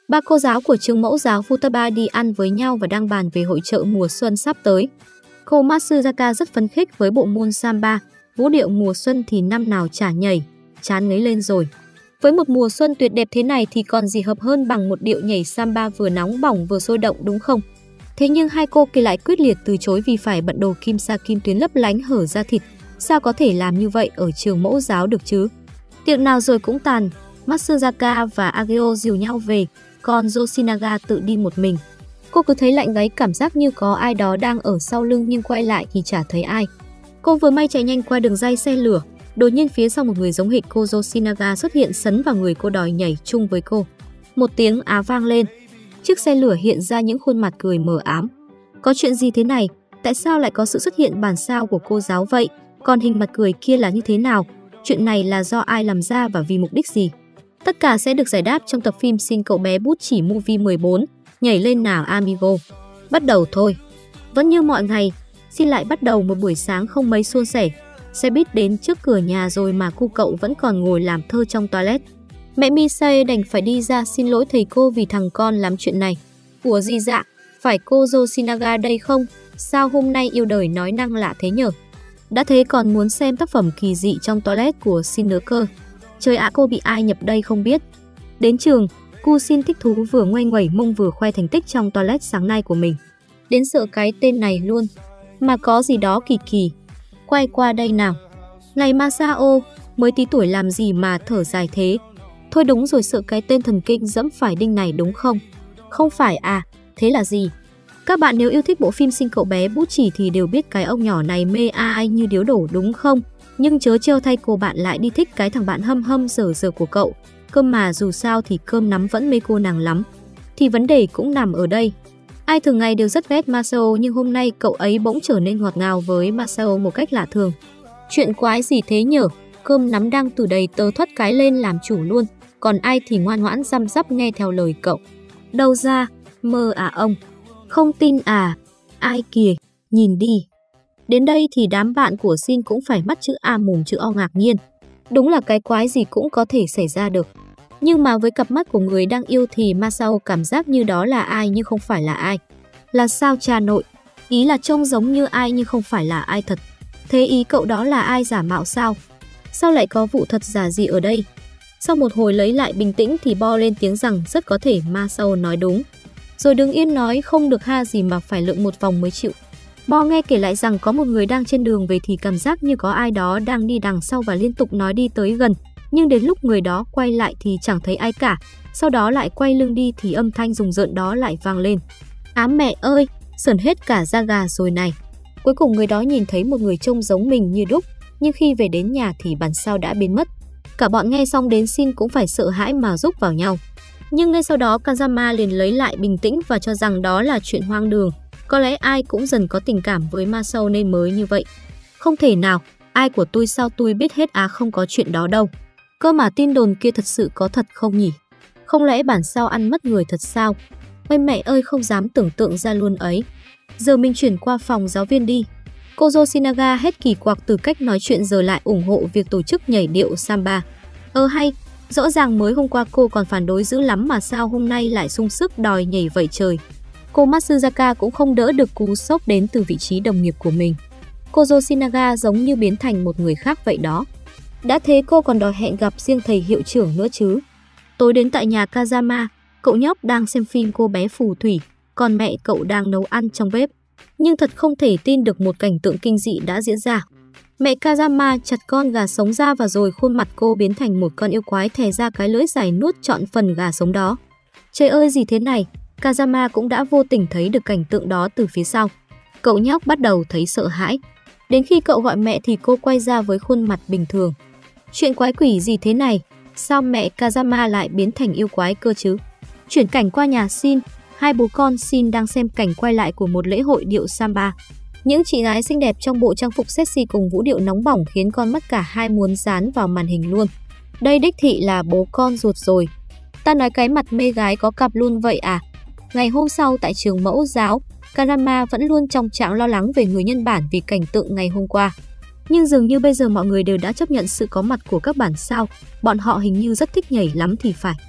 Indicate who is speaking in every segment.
Speaker 1: Ba cô giáo của trường mẫu giáo Futaba đi ăn với nhau và đang bàn về hội chợ mùa xuân sắp tới. Cô Matsuzaka rất phấn khích với bộ môn samba, vũ điệu mùa xuân thì năm nào chả nhảy, chán ngấy lên rồi. Với một mùa xuân tuyệt đẹp thế này thì còn gì hợp hơn bằng một điệu nhảy samba vừa nóng bỏng vừa sôi động đúng không? Thế nhưng hai cô kia lại quyết liệt từ chối vì phải bận đồ kim sa kim tuyến lấp lánh hở ra thịt. Sao có thể làm như vậy ở trường mẫu giáo được chứ? Tiệc nào rồi cũng tàn, Matsuzaka và Ageo dìu nhau về, còn Yoshinaga tự đi một mình. Cô cứ thấy lạnh gáy, cảm giác như có ai đó đang ở sau lưng nhưng quay lại thì chả thấy ai. Cô vừa may chạy nhanh qua đường ray xe lửa, đột nhiên phía sau một người giống hệt cô Yoshinaga xuất hiện sấn vào người cô đòi nhảy chung với cô. Một tiếng á vang lên. Chiếc xe lửa hiện ra những khuôn mặt cười mờ ám. Có chuyện gì thế này? Tại sao lại có sự xuất hiện bản sao của cô giáo vậy? Còn hình mặt cười kia là như thế nào? Chuyện này là do ai làm ra và vì mục đích gì? Tất cả sẽ được giải đáp trong tập phim Xin cậu bé bút chỉ Movie 14. Nhảy lên nào amigo. Bắt đầu thôi. Vẫn như mọi ngày, Xin lại bắt đầu một buổi sáng không mấy suôn sẻ. Xe buýt đến trước cửa nhà rồi mà cu cậu vẫn còn ngồi làm thơ trong toilet. Mẹ Misae đành phải đi ra xin lỗi thầy cô vì thằng con làm chuyện này. Ủa gì dạ, phải cô Yoshinaga đây không? Sao hôm nay yêu đời nói năng lạ thế nhở? Đã thế còn muốn xem tác phẩm kỳ dị trong toilet của Xin nữa cơ. Trời ạ, cô bị ai nhập đây không biết. Đến trường, cu Xin thích thú vừa ngoay ngoẩy mông vừa khoe thành tích trong toilet sáng nay của mình. Đến sợ cái tên này luôn. Mà có gì đó kỳ kỳ. Quay qua đây nào. Này Masao, mới tí tuổi làm gì mà thở dài thế? Thôi đúng rồi, sợ cái tên thần kinh dẫm phải đinh này đúng không? Không phải à, thế là gì? Các bạn nếu yêu thích bộ phim Xin cậu bé bút chỉ thì đều biết cái ông nhỏ này mê ai như điếu đổ đúng không? Nhưng chớ trêu thay cô bạn lại đi thích cái thằng bạn hâm hâm dở dở của cậu. Cơm mà dù sao thì cơm nắm vẫn mê cô nàng lắm. Thì vấn đề cũng nằm ở đây. Ai thường ngày đều rất ghét Masao nhưng hôm nay cậu ấy bỗng trở nên ngọt ngào với Masao một cách lạ thường. Chuyện quái gì thế nhở? Cơm nắm đang từ đầy tớ thoát cái lên làm chủ luôn. Còn ai thì ngoan ngoãn răm rắp nghe theo lời cậu. Đâu ra, mơ à ông? Không tin à? Ai kìa, nhìn đi. Đến đây thì đám bạn của Xin cũng phải mắt chữ A mồm chữ O ngạc nhiên. Đúng là cái quái gì cũng có thể xảy ra được. Nhưng mà với cặp mắt của người đang yêu thì Masao cảm giác như đó là ai nhưng không phải là ai. Là sao cha nội? Ý là trông giống như ai nhưng không phải là ai thật. Thế ý cậu đó là ai giả mạo sao? Sao lại có vụ thật giả gì ở đây? Sau một hồi lấy lại bình tĩnh thì Bo lên tiếng rằng rất có thể Masao nói đúng. Rồi đứng yên nói không được ha gì mà phải lượn một vòng mới chịu. Bo nghe kể lại rằng có một người đang trên đường về thì cảm giác như có ai đó đang đi đằng sau và liên tục nói đi tới gần. Nhưng đến lúc người đó quay lại thì chẳng thấy ai cả. Sau đó lại quay lưng đi thì âm thanh rùng rợn đó lại vang lên. Ám mẹ ơi, sởn hết cả da gà rồi này. Cuối cùng người đó nhìn thấy một người trông giống mình như đúc. Nhưng khi về đến nhà thì bản sao đã biến mất. Cả bọn nghe xong đến Xin cũng phải sợ hãi mà rúc vào nhau. Nhưng ngay sau đó Kazama liền lấy lại bình tĩnh và cho rằng đó là chuyện hoang đường. Có lẽ ai cũng dần có tình cảm với Masao nên mới như vậy. Không thể nào, ai của tôi sao tôi biết hết à, không có chuyện đó đâu. Cơ mà tin đồn kia thật sự có thật không nhỉ? Không lẽ bản sao ăn mất người thật sao? Ôi mẹ ơi, không dám tưởng tượng ra luôn ấy. Giờ mình chuyển qua phòng giáo viên đi. Cô Yoshinaga hết kỳ quặc từ cách nói chuyện giờ lại ủng hộ việc tổ chức nhảy điệu samba. Hay, rõ ràng mới hôm qua cô còn phản đối dữ lắm mà sao hôm nay lại sung sức đòi nhảy vậy trời. Cô Matsuzaka cũng không đỡ được cú sốc đến từ vị trí đồng nghiệp của mình. Cô Yoshinaga giống như biến thành một người khác vậy đó. Đã thế cô còn đòi hẹn gặp riêng thầy hiệu trưởng nữa chứ. Tối đến tại nhà Kazama, cậu nhóc đang xem phim cô bé phù thủy, còn mẹ cậu đang nấu ăn trong bếp. Nhưng thật không thể tin được một cảnh tượng kinh dị đã diễn ra. Mẹ Kazama chặt con gà sống ra và rồi khuôn mặt cô biến thành một con yêu quái thè ra cái lưỡi dài nuốt trọn phần gà sống đó. Trời ơi gì thế này, Kazama cũng đã vô tình thấy được cảnh tượng đó từ phía sau. Cậu nhóc bắt đầu thấy sợ hãi. Đến khi cậu gọi mẹ thì cô quay ra với khuôn mặt bình thường. Chuyện quái quỷ gì thế này? Sao mẹ Kazama lại biến thành yêu quái cơ chứ? Chuyển cảnh qua nhà Xin, hai bố con Xin đang xem cảnh quay lại của một lễ hội điệu samba. Những chị gái xinh đẹp trong bộ trang phục sexy cùng vũ điệu nóng bỏng khiến con mắt cả hai muốn dán vào màn hình luôn. Đây đích thị là bố con ruột rồi. Ta nói cái mặt mê gái có cặp luôn vậy à? Ngày hôm sau tại trường mẫu giáo, Karama vẫn luôn trong trạng lo lắng về người nhân bản vì cảnh tượng ngày hôm qua. Nhưng dường như bây giờ mọi người đều đã chấp nhận sự có mặt của các bản sao, bọn họ hình như rất thích nhảy lắm thì phải.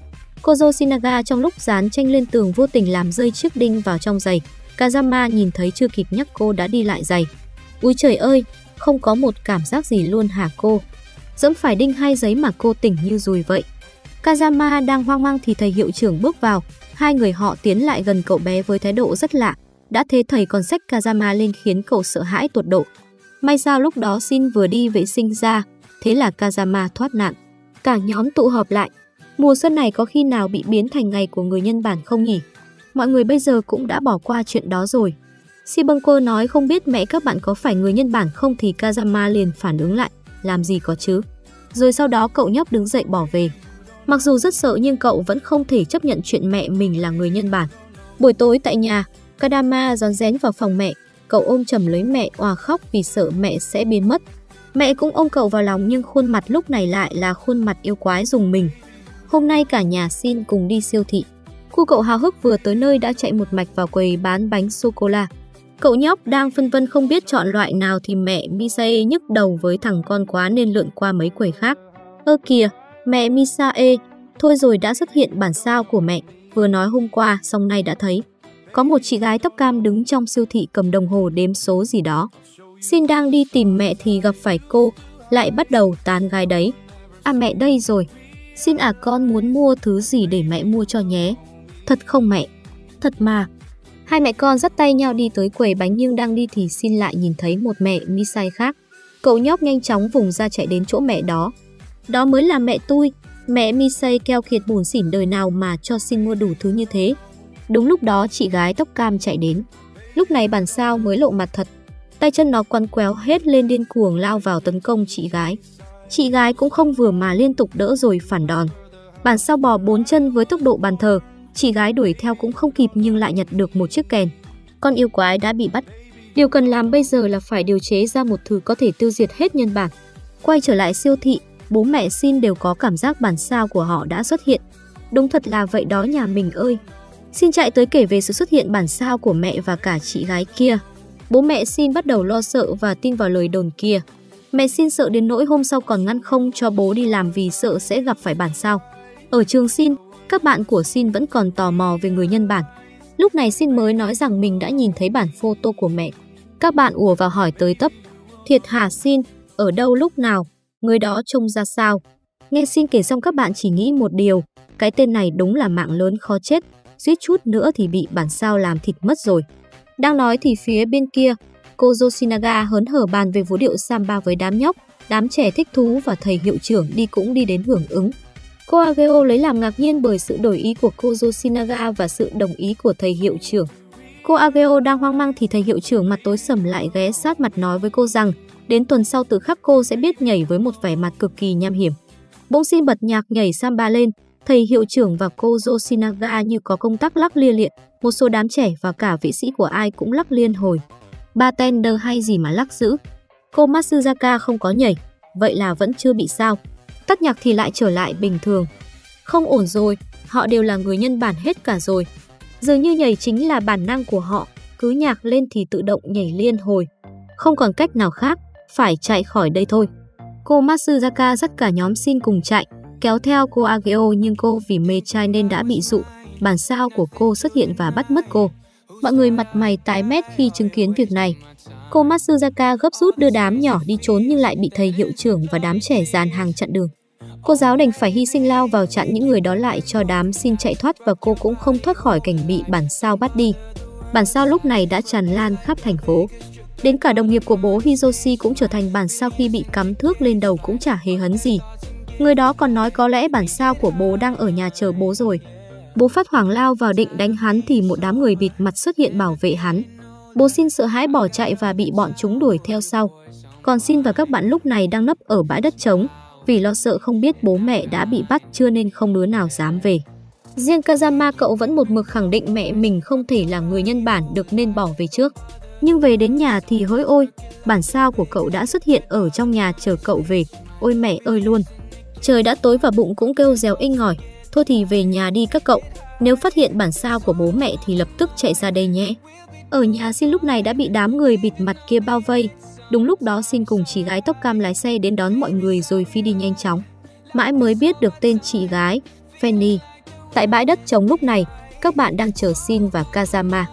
Speaker 1: Kozo Shinaga trong lúc dán tranh lên tường vô tình làm rơi chiếc đinh vào trong giày. Kazama nhìn thấy chưa kịp nhắc cô đã đi lại giày. Úi trời ơi, không có một cảm giác gì luôn hả cô? Dẫm phải đinh hay giấy mà cô tỉnh như dùi vậy. Kazama đang hoang mang thì thầy hiệu trưởng bước vào. Hai người họ tiến lại gần cậu bé với thái độ rất lạ. Đã thế thầy còn xách Kazama lên khiến cậu sợ hãi tột độ. May sao lúc đó Shin vừa đi vệ sinh ra, thế là Kazama thoát nạn. Cả nhóm tụ họp lại. Mùa xuân này có khi nào bị biến thành ngày của người nhân bản không nhỉ? Mọi người bây giờ cũng đã bỏ qua chuyện đó rồi. Shibunko nói không biết mẹ các bạn có phải người nhân bản không thì Kazama liền phản ứng lại. Làm gì có chứ? Rồi sau đó cậu nhóc đứng dậy bỏ về. Mặc dù rất sợ nhưng cậu vẫn không thể chấp nhận chuyện mẹ mình là người nhân bản. Buổi tối tại nhà, Kadama rón rén vào phòng mẹ. Cậu ôm chầm lấy mẹ òa khóc vì sợ mẹ sẽ biến mất. Mẹ cũng ôm cậu vào lòng nhưng khuôn mặt lúc này lại là khuôn mặt yêu quái rùng mình. Hôm nay cả nhà Shin cùng đi siêu thị. Cu cậu háo hức vừa tới nơi đã chạy một mạch vào quầy bán bánh sô-cô-la. Cậu nhóc đang phân vân không biết chọn loại nào thì mẹ Misae nhức đầu với thằng con quá nên lượn qua mấy quầy khác. Ơ kìa, mẹ Misae, thôi rồi đã xuất hiện bản sao của mẹ, vừa nói hôm qua xong nay đã thấy. Có một chị gái tóc cam đứng trong siêu thị cầm đồng hồ đếm số gì đó. Shin đang đi tìm mẹ thì gặp phải cô, lại bắt đầu tán gái đấy. À mẹ đây rồi. Shin à con muốn mua thứ gì để mẹ mua cho nhé. Thật không mẹ? Thật mà. Hai mẹ con dắt tay nhau đi tới quầy bánh nhưng đang đi thì Shin lại nhìn thấy một mẹ Misae khác. Cậu nhóc nhanh chóng vùng ra chạy đến chỗ mẹ đó. Đó mới là mẹ tôi. Mẹ Misae keo kiệt buồn xỉn đời nào mà cho Shin mua đủ thứ như thế. Đúng lúc đó chị gái tóc cam chạy đến. Lúc này bản sao mới lộ mặt thật. Tay chân nó quăn quéo hết lên điên cuồng lao vào tấn công chị gái. Chị gái cũng không vừa mà liên tục đỡ rồi phản đòn. Bản sao bò 4 chân với tốc độ bàn thờ. Chị gái đuổi theo cũng không kịp nhưng lại nhặt được một chiếc kèn. Con yêu quái đã bị bắt. Điều cần làm bây giờ là phải điều chế ra một thứ có thể tiêu diệt hết nhân bản. Quay trở lại siêu thị, bố mẹ Shin đều có cảm giác bản sao của họ đã xuất hiện. Đúng thật là vậy đó nhà mình ơi. Shin chạy tới kể về sự xuất hiện bản sao của mẹ và cả chị gái kia. Bố mẹ Shin bắt đầu lo sợ và tin vào lời đồn kia. Mẹ Shin sợ đến nỗi hôm sau còn ngăn không cho bố đi làm vì sợ sẽ gặp phải bản sao. Ở trường Shin, các bạn của Shin vẫn còn tò mò về người nhân bản. Lúc này Shin mới nói rằng mình đã nhìn thấy bản photo của mẹ. Các bạn ùa vào hỏi tới tấp. Thiệt hả Shin? Ở đâu lúc nào? Người đó trông ra sao? Nghe Shin kể xong các bạn chỉ nghĩ một điều. Cái tên này đúng là mạng lớn khó chết. Suýt chút nữa thì bị bản sao làm thịt mất rồi. Đang nói thì phía bên kia, Kozo Shinaga hớn hở bàn về vũ điệu samba với đám nhóc. Đám trẻ thích thú và thầy hiệu trưởng cũng đi đến hưởng ứng. Cô Ageo lấy làm ngạc nhiên bởi sự đổi ý của Kozo Shinaga và sự đồng ý của thầy hiệu trưởng. Cô Ageo đang hoang mang thì thầy hiệu trưởng mặt tối sầm lại ghé sát mặt nói với cô rằng đến tuần sau tự khắc cô sẽ biết nhảy với một vẻ mặt cực kỳ nham hiểm. Bỗng Shin bật nhạc nhảy samba lên, thầy hiệu trưởng và Kozo Shinaga như có công tắc lắc lia lịa, một số đám trẻ và cả vị sĩ của ai cũng lắc liên hồi. Bartender hay gì mà lắc dữ. Cô Matsuzaka không có nhảy, vậy là vẫn chưa bị sao. Tắt nhạc thì lại trở lại bình thường. Không ổn rồi, họ đều là người nhân bản hết cả rồi. Dường như nhảy chính là bản năng của họ, cứ nhạc lên thì tự động nhảy liên hồi. Không còn cách nào khác, phải chạy khỏi đây thôi. Cô Matsuzaka dắt cả nhóm Shin cùng chạy, kéo theo cô Ageo nhưng cô vì mê trai nên đã bị dụ. Bản sao của cô xuất hiện và bắt mất cô. Mọi người mặt mày tái mét khi chứng kiến việc này. Cô Matsuzaka gấp rút đưa đám nhỏ đi trốn nhưng lại bị thầy hiệu trưởng và đám trẻ dàn hàng chặn đường. Cô giáo đành phải hy sinh lao vào chặn những người đó lại cho đám Shin chạy thoát và cô cũng không thoát khỏi cảnh bị bản sao bắt đi. Bản sao lúc này đã tràn lan khắp thành phố. Đến cả đồng nghiệp của bố Hiroshi cũng trở thành bản sao khi bị cắm thước lên đầu cũng chả hề hấn gì. Người đó còn nói có lẽ bản sao của bố đang ở nhà chờ bố rồi. Bố phát hoảng lao vào định đánh hắn thì một đám người bịt mặt xuất hiện bảo vệ hắn. Bố Shin sợ hãi bỏ chạy và bị bọn chúng đuổi theo sau. Còn Shin và các bạn lúc này đang nấp ở bãi đất trống. Vì lo sợ không biết bố mẹ đã bị bắt chưa nên không đứa nào dám về. Riêng Kazama cậu vẫn một mực khẳng định mẹ mình không thể là người nhân bản được nên bỏ về trước. Nhưng về đến nhà thì hỡi ôi, bản sao của cậu đã xuất hiện ở trong nhà chờ cậu về. Ôi mẹ ơi luôn. Trời đã tối và bụng cũng kêu réo inh ỏi. Thôi thì về nhà đi các cậu. Nếu phát hiện bản sao của bố mẹ thì lập tức chạy ra đây nhé. Ở nhà Shin lúc này đã bị đám người bịt mặt kia bao vây. Đúng lúc đó Shin cùng chị gái tóc cam lái xe đến đón mọi người rồi phi đi nhanh chóng. Mãi mới biết được tên chị gái, Fanny. Tại bãi đất trống lúc này, các bạn đang chờ Shin và Kazama.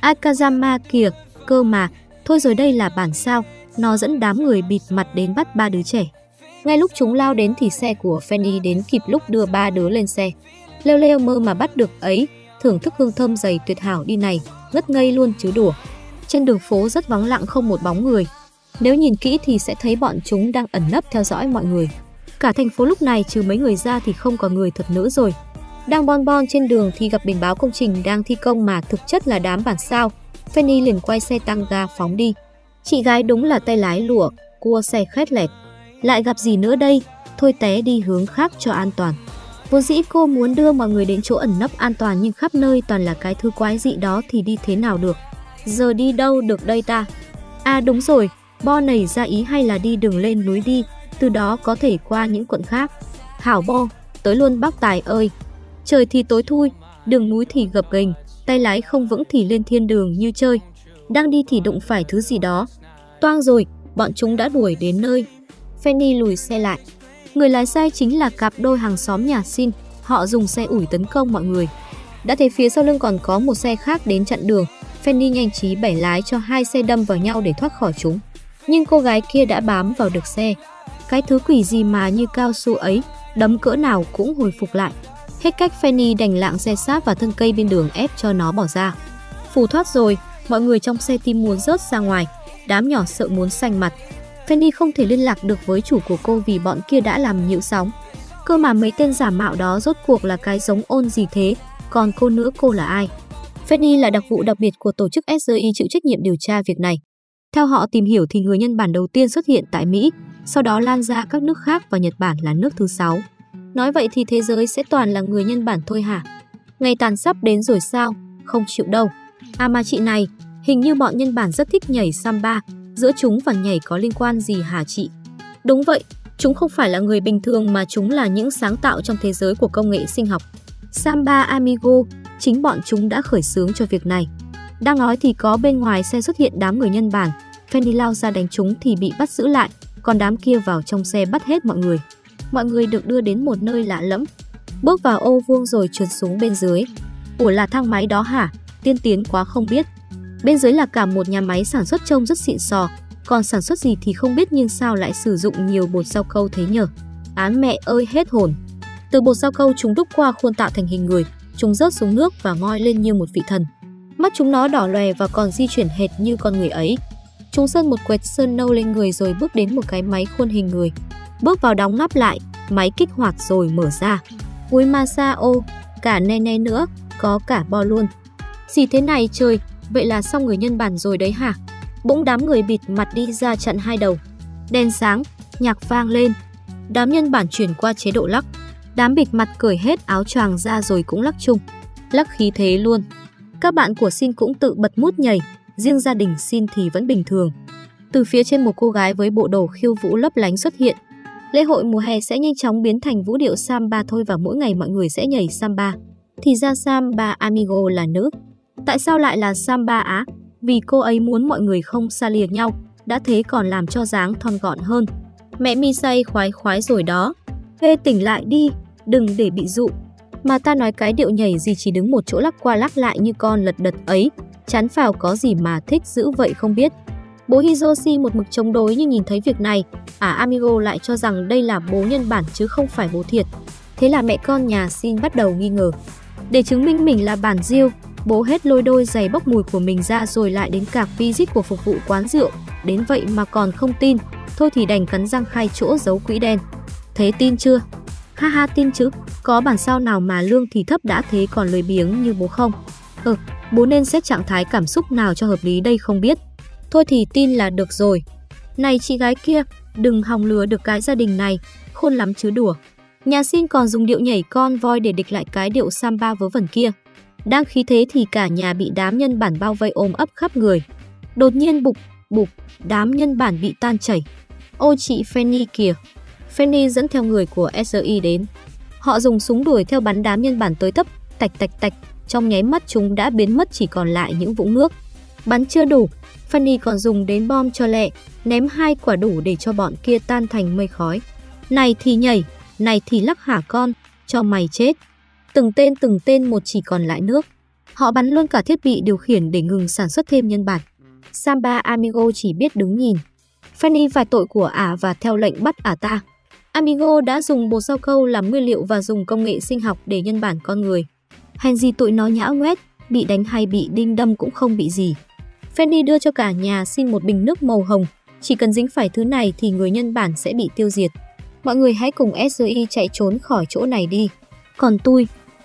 Speaker 1: Kazama kìa, cơ mà, thôi rồi đây là bản sao, nó dẫn đám người bịt mặt đến bắt ba đứa trẻ. Ngay lúc chúng lao đến thì xe của Fanny đến kịp lúc đưa ba đứa lên xe. Leo leo mơ mà bắt được ấy, thưởng thức hương thơm dày tuyệt hảo đi này, ngất ngây luôn chứ đùa. Trên đường phố rất vắng lặng không một bóng người. Nếu nhìn kỹ thì sẽ thấy bọn chúng đang ẩn nấp theo dõi mọi người. Cả thành phố lúc này trừ mấy người ra thì không còn người thật nữa rồi. Đang bon bon trên đường thì gặp biển báo công trình đang thi công mà thực chất là đám bản sao. Fanny liền quay xe tăng ga phóng đi. Chị gái đúng là tay lái lụa, cua xe khét lẹt. Lại gặp gì nữa đây, thôi té đi hướng khác cho an toàn. Vốn dĩ cô muốn đưa mọi người đến chỗ ẩn nấp an toàn nhưng khắp nơi toàn là cái thứ quái dị đó thì đi thế nào được. Giờ đi đâu được đây ta? À đúng rồi, Bo nảy ra ý hay là đi đường lên núi đi, từ đó có thể qua những quận khác. Hảo Bo, tới luôn bác Tài ơi. Trời thì tối thui, đường núi thì gập ghềnh, tay lái không vững thì lên thiên đường như chơi. Đang đi thì đụng phải thứ gì đó. Toang rồi, bọn chúng đã đuổi đến nơi. Fanny lùi xe lại. Người lái xe chính là cặp đôi hàng xóm nhà Shin, họ dùng xe ủi tấn công mọi người. Đã thấy phía sau lưng còn có một xe khác đến chặn đường, Fanny nhanh trí bẻ lái cho hai xe đâm vào nhau để thoát khỏi chúng. Nhưng cô gái kia đã bám vào được xe. Cái thứ quỷ gì mà như cao su ấy, đấm cỡ nào cũng hồi phục lại. Hết cách Fanny đành lạng xe sát vào thân cây bên đường ép cho nó bỏ ra. Phù thoát rồi, mọi người trong xe tim muốn rớt ra ngoài, đám nhỏ sợ muốn xanh mặt. Fanny không thể liên lạc được với chủ của cô vì bọn kia đã làm nhiễu sóng. Cơ mà mấy tên giả mạo đó rốt cuộc là cái giống ôn gì thế, còn cô nữa cô là ai? Fanny là đặc vụ đặc biệt của tổ chức SRI chịu trách nhiệm điều tra việc này. Theo họ tìm hiểu thì người nhân bản đầu tiên xuất hiện tại Mỹ, sau đó lan ra các nước khác và Nhật Bản là nước thứ 6. Nói vậy thì thế giới sẽ toàn là người nhân bản thôi hả? Ngày tàn sắp đến rồi sao? Không chịu đâu. À mà chị này, hình như bọn nhân bản rất thích nhảy samba, giữa chúng và nhảy có liên quan gì hả chị? Đúng vậy, chúng không phải là người bình thường mà chúng là những sáng tạo trong thế giới của công nghệ sinh học. Samba Amigo, chính bọn chúng đã khởi xướng cho việc này. Đang nói thì có bên ngoài xe xuất hiện đám người nhân bản, Fanny lao ra đánh chúng thì bị bắt giữ lại, còn đám kia vào trong xe bắt hết mọi người. Mọi người được đưa đến một nơi lạ lẫm, bước vào ô vuông rồi trượt xuống bên dưới. Ủa là thang máy đó hả? Tiên tiến quá không biết. Bên dưới là cả một nhà máy sản xuất trông rất xịn sò, còn sản xuất gì thì không biết nhưng sao lại sử dụng nhiều bột rau câu thế nhờ. Án mẹ ơi hết hồn. Từ bột rau câu chúng đúc qua khuôn tạo thành hình người, chúng rớt xuống nước và ngoi lên như một vị thần. Mắt chúng nó đỏ lòe và còn di chuyển hệt như con người ấy. Chúng sơn một quệt sơn nâu lên người rồi bước đến một cái máy khuôn hình người. Bước vào đóng nắp lại, máy kích hoạt rồi mở ra. Ui ma sa ô, cả nene nữa, có cả bo luôn. Gì thế này trời, vậy là xong người nhân bản rồi đấy hả? Bỗng đám người bịt mặt đi ra chặn hai đầu. Đèn sáng, nhạc vang lên. Đám nhân bản chuyển qua chế độ lắc. Đám bịt mặt cởi hết áo choàng ra rồi cũng lắc chung. Lắc khí thế luôn. Các bạn của Shin cũng tự bật mút nhảy, riêng gia đình Shin thì vẫn bình thường. Từ phía trên một cô gái với bộ đồ khiêu vũ lấp lánh xuất hiện. Lễ hội mùa hè sẽ nhanh chóng biến thành vũ điệu samba thôi và mỗi ngày mọi người sẽ nhảy samba. Thì ra Samba Amigo là nữ. Tại sao lại là samba á? Vì cô ấy muốn mọi người không xa lìa nhau, đã thế còn làm cho dáng thon gọn hơn. Mẹ mi say khoái khoái rồi đó. Ê tỉnh lại đi, đừng để bị dụ. Mà ta nói cái điệu nhảy gì chỉ đứng một chỗ lắc qua lắc lại như con lật đật ấy, chán phào có gì mà thích dữ vậy không biết. Bố Hiroshi một mực chống đối nhưng nhìn thấy việc này, Amigo lại cho rằng đây là bố nhân bản chứ không phải bố thiệt. Thế là mẹ con nhà Shin bắt đầu nghi ngờ. Để chứng minh mình là bản diêu, bố hết lôi đôi giày bốc mùi của mình ra rồi lại đến cạc visit của phục vụ quán rượu. Đến vậy mà còn không tin, thôi thì đành cắn răng khai chỗ giấu quỹ đen. Thế tin chưa? Ha ha tin chứ, có bản sao nào mà lương thì thấp đã thế còn lười biếng như bố không? Bố nên xét trạng thái cảm xúc nào cho hợp lý đây không biết. Thôi thì tin là được rồi. Này chị gái kia, đừng hòng lừa được cái gia đình này, khôn lắm chứ đùa. Nhà Shin còn dùng điệu nhảy con voi để địch lại cái điệu samba vớ vẩn kia. Đang khí thế thì cả nhà bị đám nhân bản bao vây ôm ấp khắp người. Đột nhiên bục, đám nhân bản bị tan chảy. Ôi chị Fanny kìa. Fanny dẫn theo người của SRI đến. Họ dùng súng đuổi theo bắn đám nhân bản tới tấp, tạch. Trong nháy mắt chúng đã biến mất chỉ còn lại những vũng nước. Bắn chưa đủ, Fanny còn dùng đến bom cho lẹ, ném 2 quả đủ để cho bọn kia tan thành mây khói. Này thì nhảy, này thì lắc hả con, cho mày chết. Từng tên một chỉ còn lại nước. Họ bắn luôn cả thiết bị điều khiển để ngừng sản xuất thêm nhân bản. Samba Amigo chỉ biết đứng nhìn. Fanny vài tội của ả và theo lệnh bắt ả ta. Amigo đã dùng bột rau câu làm nguyên liệu và dùng công nghệ sinh học để nhân bản con người. Hèn gì tụi nó nhão nhoét, bị đánh hay bị đinh đâm cũng không bị gì. Fanny đưa cho cả nhà xin một bình nước màu hồng. Chỉ cần dính phải thứ này thì người nhân bản sẽ bị tiêu diệt. Mọi người hãy cùng SRI chạy trốn khỏi chỗ này đi. Còn tôi,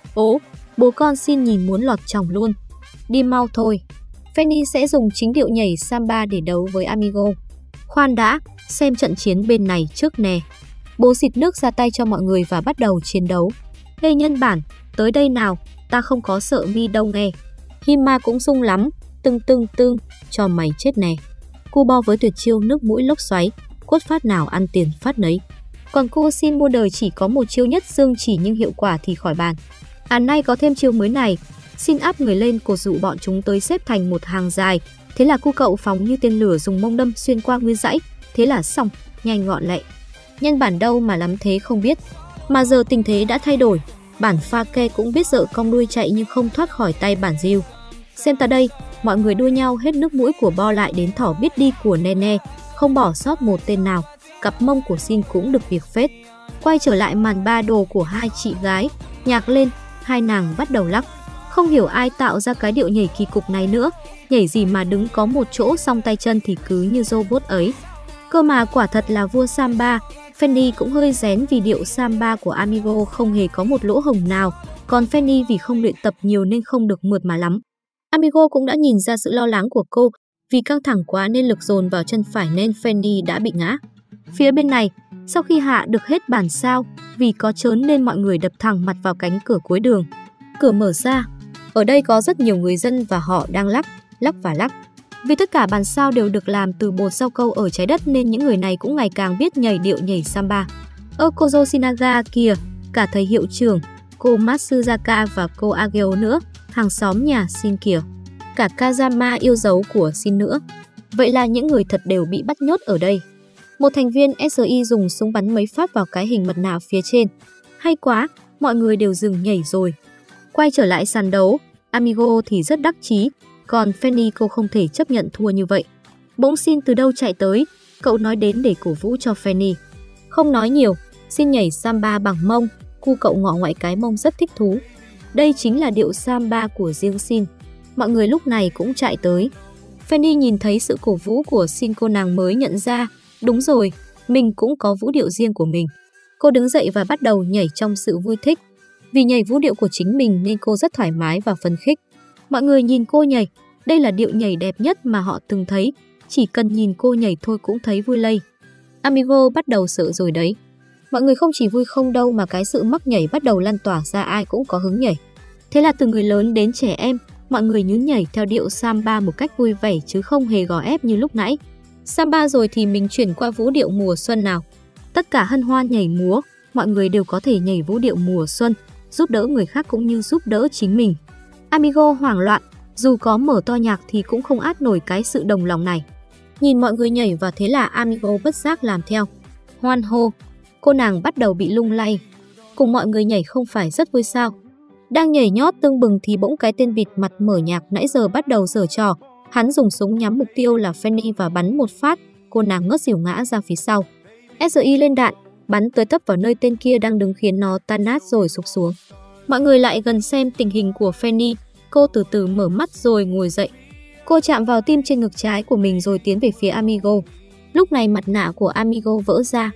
Speaker 1: bố con xin nhìn muốn lọt chòng luôn. Đi mau thôi. Fanny sẽ dùng chính điệu nhảy samba để đấu với Amigo. Khoan đã, xem trận chiến bên này trước nè. Bố xịt nước ra tay cho mọi người và bắt đầu chiến đấu. Ê nhân bản, tới đây nào, ta không có sợ mi đâu nghe. Hima cũng sung lắm, tưng, cho mày chết nè. Cubo với tuyệt chiêu nước mũi lốc xoáy, cốt phát nào ăn tiền phát nấy. Còn cô xin mua đời chỉ có một chiêu nhất dương chỉ nhưng hiệu quả thì khỏi bàn. Nay có thêm chiêu mới này, xin áp người lên cột dụ bọn chúng tới xếp thành một hàng dài. Thế là cu cậu phóng như tên lửa dùng mông đâm xuyên qua nguyên dãy. Thế là xong, nhanh gọn lẹ. Nhân bản đâu mà lắm thế không biết. Mà giờ tình thế đã thay đổi. Bản pha ke cũng biết dợ cong đuôi chạy nhưng không thoát khỏi tay bản diêu. Xem ta đây, mọi người đua nhau hết nước mũi của Bo lại đến thỏ biết đi của Nene. Không bỏ sót một tên nào. Cặp mông của Xin cũng được việc phết. Quay trở lại màn ba đồ của hai chị gái. Nhạc lên, hai nàng bắt đầu lắc. Không hiểu ai tạo ra cái điệu nhảy kỳ cục này nữa. Nhảy gì mà đứng có một chỗ song tay chân thì cứ như robot ấy. Cơ mà quả thật là vua samba. Fanny cũng hơi rén vì điệu samba của Amigo không hề có một lỗ hổng nào. Còn Fanny vì không luyện tập nhiều nên không được mượt mà lắm. Amigo cũng đã nhìn ra sự lo lắng của cô. Vì căng thẳng quá nên lực dồn vào chân phải nên Fanny đã bị ngã. Phía bên này, sau khi hạ được hết bản sao, vì có trớn nên mọi người đập thẳng mặt vào cánh cửa cuối đường. Cửa mở ra. Ở đây có rất nhiều người dân và họ đang lắc và lắc. Vì tất cả bàn sao đều được làm từ bột rau câu ở trái đất nên những người này cũng ngày càng biết nhảy điệu nhảy samba. Kozo Shinaga kìa, cả thầy hiệu trưởng, cô Matsuzaka và cô Ageo nữa, hàng xóm nhà Shin kìa, cả Kazama yêu dấu của Shin nữa. Vậy là những người thật đều bị bắt nhốt ở đây. Một thành viên SRI dùng súng bắn mấy phát vào cái hình mặt nạ phía trên. Hay quá, mọi người đều dừng nhảy rồi. Quay trở lại sàn đấu, Amigo thì rất đắc chí, còn Fanny cô không thể chấp nhận thua như vậy. Bỗng Xin từ đâu chạy tới, cậu nói đến để cổ vũ cho Fanny. Không nói nhiều, Xin nhảy samba bằng mông, cu cậu ngọ ngoại cái mông rất thích thú. Đây chính là điệu samba của riêng Xin. Mọi người lúc này cũng chạy tới. Fanny nhìn thấy sự cổ vũ của Xin cô nàng mới nhận ra, đúng rồi, mình cũng có vũ điệu riêng của mình. Cô đứng dậy và bắt đầu nhảy trong sự vui thích. Vì nhảy vũ điệu của chính mình nên cô rất thoải mái và phấn khích. Mọi người nhìn cô nhảy, đây là điệu nhảy đẹp nhất mà họ từng thấy. Chỉ cần nhìn cô nhảy thôi cũng thấy vui lây. Amigo bắt đầu sợ rồi đấy. Mọi người không chỉ vui không đâu mà cái sự mắc nhảy bắt đầu lan tỏa ra ai cũng có hứng nhảy. Thế là từ người lớn đến trẻ em, mọi người nhún nhảy theo điệu samba một cách vui vẻ chứ không hề gò ép như lúc nãy. Samba rồi thì mình chuyển qua vũ điệu mùa xuân nào. Tất cả hân hoan nhảy múa, mọi người đều có thể nhảy vũ điệu mùa xuân, giúp đỡ người khác cũng như giúp đỡ chính mình. Amigo hoảng loạn, dù có mở to nhạc thì cũng không át nổi cái sự đồng lòng này. Nhìn mọi người nhảy và thế là Amigo bất giác làm theo. Hoan hô, cô nàng bắt đầu bị lung lay. Cùng mọi người nhảy không phải rất vui sao? Đang nhảy nhót tưng bừng thì bỗng cái tên bịt mặt mở nhạc nãy giờ bắt đầu giở trò. Hắn dùng súng nhắm mục tiêu là Fanny và bắn một phát, cô nàng ngất xỉu ngã ra phía sau. SRI lên đạn, bắn tới tấp vào nơi tên kia đang đứng khiến nó tan nát rồi sụp xuống. Mọi người lại gần xem tình hình của Fanny, cô từ từ mở mắt rồi ngồi dậy. Cô chạm vào tim trên ngực trái của mình rồi tiến về phía Amigo. Lúc này mặt nạ của Amigo vỡ ra.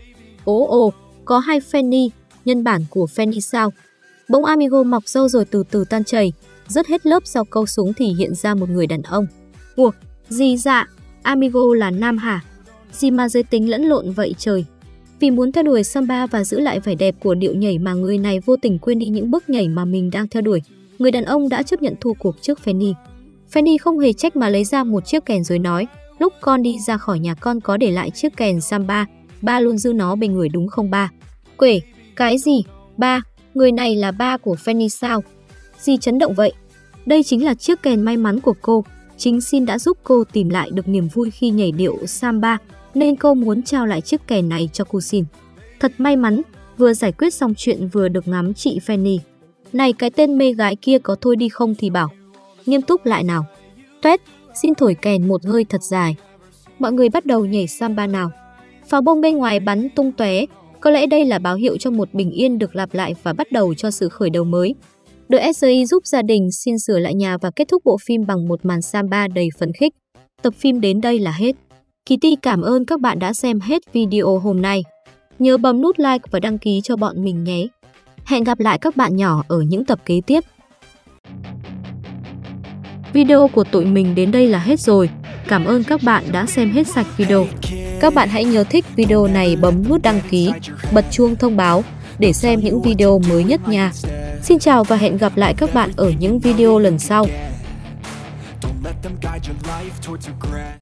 Speaker 1: Ồ, có hai Fanny, nhân bản của Fanny sao? Bỗng Amigo mọc râu rồi từ từ tan chảy, rớt hết lớp sau câu súng thì hiện ra một người đàn ông. Ủa, gì dạ, Amigo là nam hả? Gì mà giới tính lẫn lộn vậy trời? Vì muốn theo đuổi samba và giữ lại vẻ đẹp của điệu nhảy mà người này vô tình quên đi những bước nhảy mà mình đang theo đuổi. Người đàn ông đã chấp nhận thua cuộc trước Fanny. Fanny không hề trách mà lấy ra một chiếc kèn rồi nói, lúc con đi ra khỏi nhà con có để lại chiếc kèn samba, ba luôn giữ nó bên người đúng không ba? Quể, cái gì? Ba, người này là ba của Fanny sao? Gì chấn động vậy? Đây chính là chiếc kèn may mắn của cô. Chính Xin đã giúp cô tìm lại được niềm vui khi nhảy điệu samba, nên cô muốn trao lại chiếc kèn này cho cô Xin. Thật may mắn, vừa giải quyết xong chuyện vừa được ngắm chị Fanny. Này cái tên mê gái kia có thôi đi không thì bảo. Nghiêm túc lại nào. Tuét, xin thổi kèn một hơi thật dài. Mọi người bắt đầu nhảy samba nào. Pháo bông bên ngoài bắn tung tóe. Có lẽ đây là báo hiệu cho một bình yên được lặp lại và bắt đầu cho sự khởi đầu mới. Đội SRI giúp gia đình xin sửa lại nhà và kết thúc bộ phim bằng một màn samba đầy phấn khích. Tập phim đến đây là hết. Kitty cảm ơn các bạn đã xem hết video hôm nay. Nhớ bấm nút like và đăng ký cho bọn mình nhé. Hẹn gặp lại các bạn nhỏ ở những tập kế tiếp. Video của tụi mình đến đây là hết rồi. Cảm ơn các bạn đã xem hết sạch video. Các bạn hãy nhớ thích video này bấm nút đăng ký, bật chuông thông báo để xem những video mới nhất nha. Xin chào và hẹn gặp lại các bạn ở những video lần sau.